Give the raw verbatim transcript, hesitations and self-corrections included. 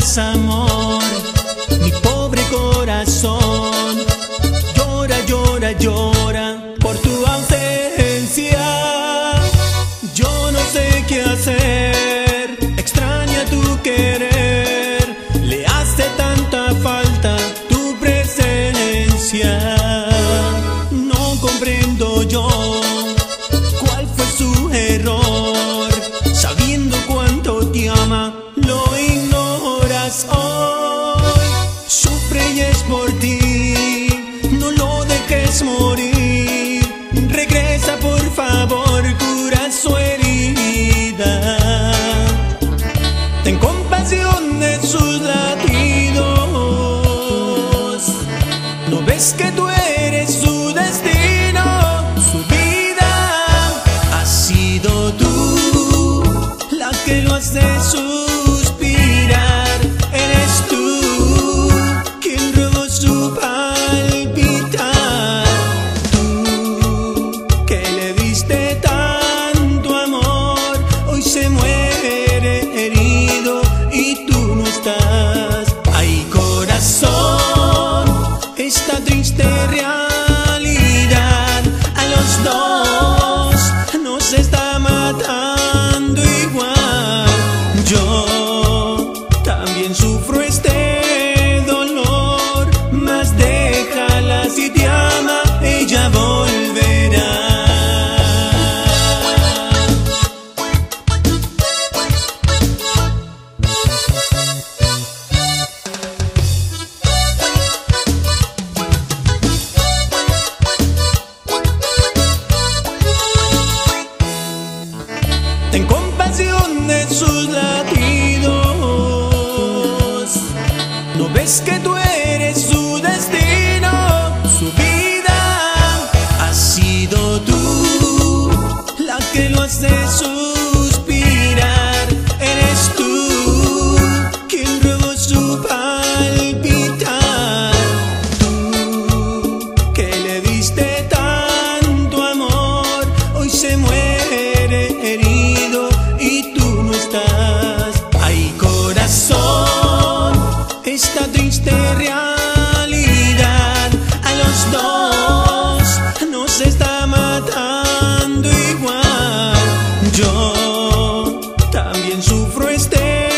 más amor. Mi pobre corazón llora, llora, llora por tu ausencia. Yo no sé qué hacer, extraña tu querer, le hace tanta falta tu presencia. No comprendo yo cuál fue su error, sabiendo cuánto te ama, lo ignoras hoy. Sufre y es por ti, no lo dejes morir. Regresa por favor, cura su herida. Ten compasión de sus latidos. ¿No ves que tú eres su destino? Su vida ha sido tú la que lo hace suspirar. Eres tú quien robó su palpitar. Tú que le diste tanto amor, hoy se muere herido y tú no estás. Ay, corazón, esta triste realidad a los dos nos está matando igual. Yo también sufro este dolor, mas déjala, si te ama ella volverá. Ten compasión de sus latidos. ¿No ves que tú eres su destino? Su vida ha sido tú la que lo hace suspirar. Eres tú quien robó su palpitar. Tú que le diste tanto amor, hoy se muere herido y tú no estás. Ay, corazón, esta triste realidad a los dos nos está matando igual. Yo también sufro este